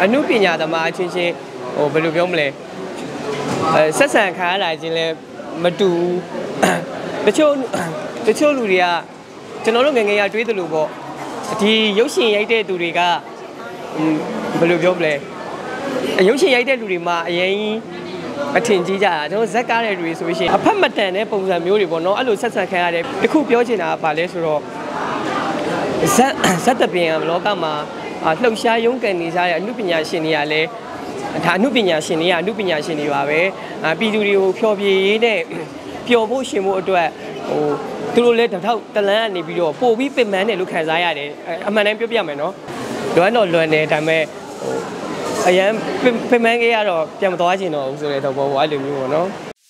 အနုပညာသမားချင်းချင်းဘယ်လိုပြောမလဲဆက်ဆံခံရတာချင်းလဲမတူတချို့လူတွေကကျွန်တော်တို့ငငယ်ရတွေးသလိုပေါ့ဒီရုပ်ရှင်ရိုက်တဲ့သူတွေကဘယ်လိုပြောမလဲရုပ်ရှင်ရိုက်တဲ့လူတွေမှာအရင်အထင်ကြီးကြတာကျွန်တော်ဇက်ကားတဲ့လူတွေဆိုရှင်အဖက်မတန်တဲ့ပုံစံမျိုးတွေပေါ့နော်အဲ့လိုဆက်ဆံခံရတယ်တခုပြောချင်တာကဘာလဲဆိုတော့ဇက်တပင်ကလောကမှာလှုပ်ရှားရုန်းကန်နေကြတဲ့အမှုပညာရှင်တွေကလည်းဒါအမှုပညာရှင်တွေကအမှုပညာရှင်တွေပါပဲပြည်သူတွေကိုဖျော်ဖြေရေးနဲ့ပျော်ဖို့ရှင်ဖို့အတွက်သူတို့လည်းတစ်ထောက်တလန်းကနေပြီးတော့ပို့ပြီးပင်ပန်းတယ်လို့ခံစားရတယ်အမှန်တမ်းပြောပြမယ်နော်လွမ်းတယ်ဒါပေမဲ့အရန်ပင်ပန်းကြီးကတော့ပြန်မသွားချင်တော့ဘူးဆိုတဲ့တော့ဘောအဲ့လိုမျိုးပေါ့နော်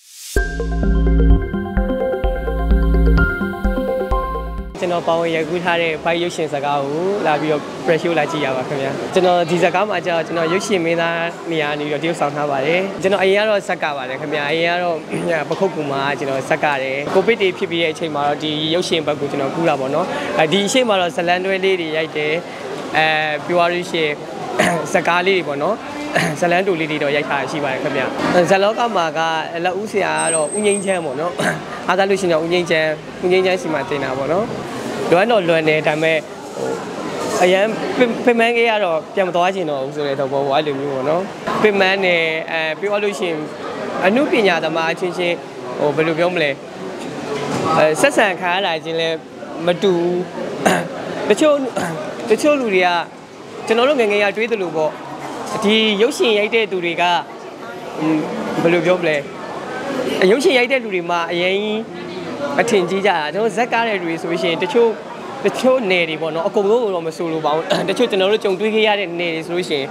ကျွန်တော်ပေါဝင်ရကူးထားတဲ့ဘိုက်ရုပ်ရှင်စကားကိုလာပြီးတော့ pressure လာကြည့်ရပါခင်ဗျာကျွန်တော်ဒီစကားမှာကျွန်တော်ရုပ်ရှင်မင်းသားနေရာနေပြီးတော့တရုပ်ဆောင်ထားပါတယ်ကျွန်တော်အရင်ကတော့ဇက်ကပါတယ်ခင်ဗျာအရင်ကတော့ပခုတ်ကူမှာကျွန်တော်ဇက်ကတယ်ကိုဗစ်တွေဖြစ်ပြီးတဲ့အချိန်မှာတော့ဒီရုပ်ရှင်ဘက်ကိုကျွန်တော်ကူးတာပေါ့နော်ဒီအချိန်မှာတော့ဇလန်တွဲလေးတွေရိုက်တယ်ပြောရလို့ရှိရင်ဇကားလေးတွေပေါ့နော်ဇလန်တူလေးတွေတော့ရိုက်ထားရှိပါတယ်ခင်ဗျာဇလောကမှာကလက်ဦးဆရာကတော့ဦးငိမ့်ချမ်းပေါ့နော်အားသာလို့ရှိရင်တော့ဦးငိမ့်ချမ်းစီမှာတင်တာပေါ့နော်လွမ်းတယ်ဒါပေမဲ့အရန်ပင်မန်းကြီးကတော့ပြန်မသွားချင်တော့ဘူးဆိုတဲ့တော့ဘောအဲ့လိုမျိုးပေါ့နော်ပင်မန်းနဲ့ပြောလို့ရှိရင်အမှုပညာသမားချင်းချင်းဘယ်လိုပြောမလဲဆက်ဆံခံရတာချင်းလဲမတူတချို့လူတွေကကျွန်တော်တို့ငငယ်ရတွေးသလိုပေါ့ဒီရုပ်ရှင်ရိုက်တဲ့သူတွေကဘယ်လိုပြောမလဲရုပ်ရှင်ရိုက်တဲ့လူတွေမှာအရင်အထင်ကြီးကြတာကျွန်တော်ဇက်ကားတဲ့လူတွေဆိုရှင်တချို့နယ်တွေပေါ့နော်အကုန်လုံးတော့မဆိုလို့ပါဘူးတချို့ကျွန်တော်တို့ကြုံတွေ့ခဲ့ရတဲ့နယ်တွေဆိုလို့ရှင်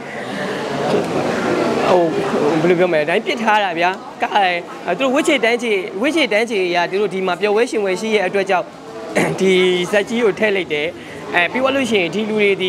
ဘယ်လိုပြောမလဲတိုင်းပြစ်ထားတာဗျာကားသူတို့ဝိချေတန်းချေရသူတို့ဒီမှာပျော်ဝဲရှင်ဝဲရှိရဲ့အတွက်ကြောင့်ဒီဇက်ကြီးကိုထည့်လိုက်တယ်ပြီးသွားလို့ရှိရင်ဒီလူတွေဒီ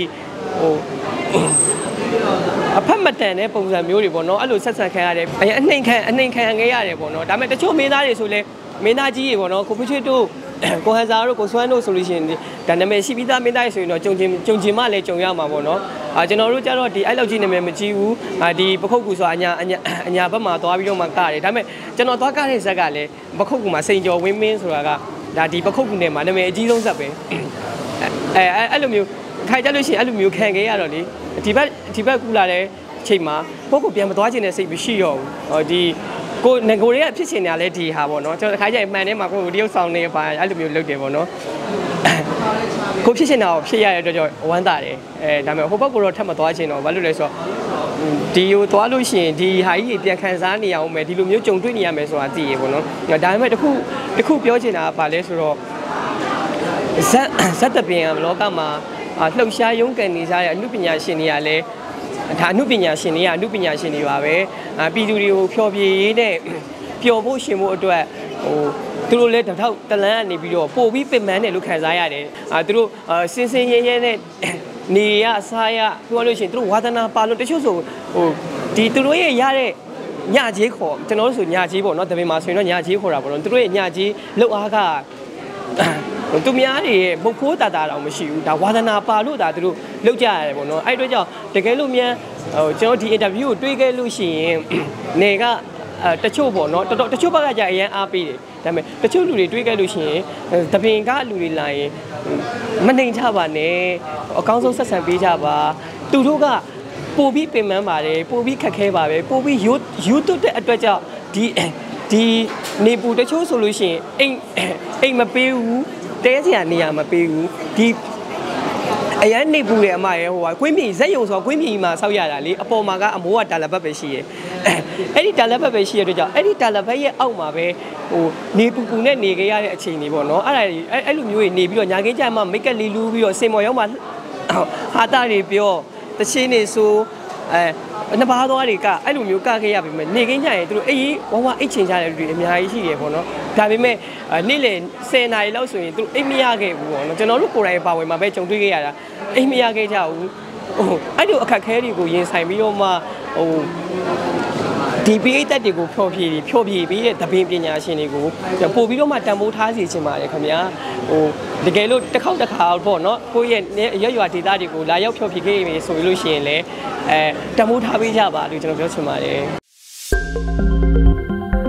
အဖက်မတန်တဲ့ပုံစံမျိုးတွေပေါ့နော်အဲ့လိုဆက်ဆံခံရတယ်အနှိမ်ခံခဲ့ရတယ်ပေါ့နော်ဒါပေမဲ့တချို့မင်းသားတွေဆိုလဲမင်းသားကြီးတွေပေါ့နော်ကိုဖချွတ်တို့ကိုဟန်ဇာတို့ကိုစွမ်းတို့ဆိုလို့ရှိရင်ဒါနာမည်ရှိပြီးသားမင်းသားတွေဆိုရင်တော့ကြုံချင်မှလည်းကြုံရမှာပေါ့နော်ကျွန်တော်တို့ကျတော့ဒီအဲ့လောက်ကြီးနာမည်မကြီးဘူးဒီပခုတ်ကူဆိုတာအညာဘက်မှာသွားပြီးတော့မှကတယ်ဒါပေမဲ့ကျွန်တော်သွားကတဲ့ဇက်ကလည်းပခုတ်ကူမှာစိန်ကျော်ဝင်းမင်းဆိုတာကဒါဒီပခုတ်ကူနယ်မှာနာမည်အကြီးဆုံးဇက်ပဲအဲ့လိုမျိုးခိုင်ကြလို့ရှိရင်အဲ့လိုမျိုးခံခဲ့ရတော့လေဒီဘက်ကူလာတဲ့အချိန်မှာကိုယ့်ကိုပြန်မသွားချင်တဲ့စိတ်မရှိတော့ဘူးဒီကိုငကိုတွေကဖြစ်ချင်တယ်လည်းဒီဟာပေါ့နော်ကျွန်တော်ခိုင်ကြရင်မှန်တယ်မှာကိုတရုပ်ဆောင်နေပါအဲ့လိုမျိုးလုပ်တယ်ပေါ့နော်ကိုဖြစ်ချင်တာကိုဖြစ်ရတဲ့အတွက်ကြောင့်ဝမ်းသာတယ်ဒါပေမဲ့ဟိုဘက်ကတော့ထပ်မသွားချင်တော့ဘာလို့လဲဆိုတော့ဒီကိုသွားလို့ရှိရင်ဒီဟာကြီးပြန်ခံစားနေရအောင်မယ်ဒီလိုမျိုးကြုံတွေ့နေရမယ်ဆိုတာသိရပေါ့နော်ဒါပေမဲ့တခုပြောချင်တာကဘာလဲဆိုတော့ဇက်တပင်ကလောကမှာလှုပ်ရှားရုန်းကန်နေကြတဲ့အမှုပညာရှင်တွေကလည်းဒါအမှုပညာရှင်တွေကအမှုပညာရှင်တွေပါပဲပြည်သူတွေကိုဖျော်ဖြေရေးနဲ့ပျော်ဖို့ရှင်ဖို့အတွက်သူတို့လည်းတစ်ထောက်တလန်းကနေပြီးတော့ပို့ပြီးပင်ပန်းတယ်လို့ခံစားရတယ်သူတို့စင်ရဲနဲ့နေရစားရပြောလို့ရှိရင်သူတို့ဝါသနာပါလို့တချို့ဆိုဒီသူတို့ရဲ့ရတဲ့ညကြီးခေါ်ကျွန်တော်တို့ဆိုညကြီးပေါ့နော်တပင်မှာဆိုရင်တော့ညကြီးခေါ်တာပေါ့နော်သူတို့ရဲ့ညကြီးလှုပ်အားကသူများတွေရဲ့မုတ်ခိုးတာတော့မရှိဘူးဒါဝါသနာပါလို့ဒါသူတို့လောက်ကြရတယ်ပေါ့နော်အဲ့အတွက်ကြောင့်တကယ်လို့မြန်ကျွန်တော်ဒီအင်တာဗျူးကိုတွေးခဲ့လို့ရှိရင်နေကတချို့ပေါ့နော်တချို့ဘက်ကကြာအရင်အားပေးတယ်ဒါပေမဲ့တချို့လူတွေတွေးခဲ့လို့ရှိရင်တပင်ကလူတွေလာရင်မနှိမ်ချပါနဲ့အကောင်းဆုံးဆက်ဆံပေးကြပါသူတို့ကပို့ပြီးပင်ပန်းပါတယ်ပို့ပြီးခက်ခဲပါပဲပို့ပြီးယူသွတ်တဲ့အတွက်ကြောင့်ဒီနေပူတချို့ဆိုလို့ရှိရင်အိမ်မပေးဘူးတဲစရာနေရာမပေးဘူးဒီအရန်နေပူတယ်အမရဲ့ဟိုကွင်းပြည်ဇက်ယုံဆိုကွင်းပြည်မှာဆောက်ရတာလေအပေါ်မှာကအမိုးကတာလဘတ်ပဲရှိရဲအဲ့ဒီတာလဘတ်ပဲရှိရတဲ့ကြောင့်အဲ့ဒီတာလဘတ်ရဲ့အောက်မှာပဲနေပူနဲ့နေခဲ့ရတဲ့အချိန်တွေပေါ့နော်အဲ့လိုမျိုးတွေနေပြီးတော့ညာခင်းကျမှမိတ်ကက်လေးလူးပြီးတော့စင်မော်ရောက်မှဟာတာတွေပြောတချင်းနေဆိုနှစ်ပါးသွားတွေကအဲ့လိုမျိုးကခဲ့ရပြီမဲ့နေခင်းညရင်သူတို့အေးဝဝအိတ်ချင်ကြတဲ့လူတွေအများကြီးရှိရပေါ့နော်ဒါပေမဲ့နေ့လယ်10နာရီလောက်ဆိုရင်သူတို့အိတ်မရခဲ့ဘူးပေါ့နော်ကျွန်တော်တို့ကိုယ်တိုင်ပါဝင်မှာပဲကြုံတွေ့ခဲ့ရတာအိတ်မရခဲ့ကြဘူးအဲ့လိုအခက်ခဲတွေကိုရင်ဆိုင်ပြီးတော့မှဒီပိဋကတ်တွေကိုဖျော်ဖြေပြီးတဲ့သဘင်ပညာရှင်တွေကိုပို့ပြီးတော့မှတန်ဖိုးထားစီချင်ပါတယ်ခင်ဗျာတကယ်လို့တစ်ခေါက်တစ်ခါပေါ့နော်ကိုယ့်ရဲ့ရွာဒေသတွေကိုလာရောက်ဖျော်ဖြေခဲ့ပြီဆိုလို့ရှိရင်လည်းတမိုးထားပေးကြပါလို့ကျွန်တော်ပြောချင်ပါတယ်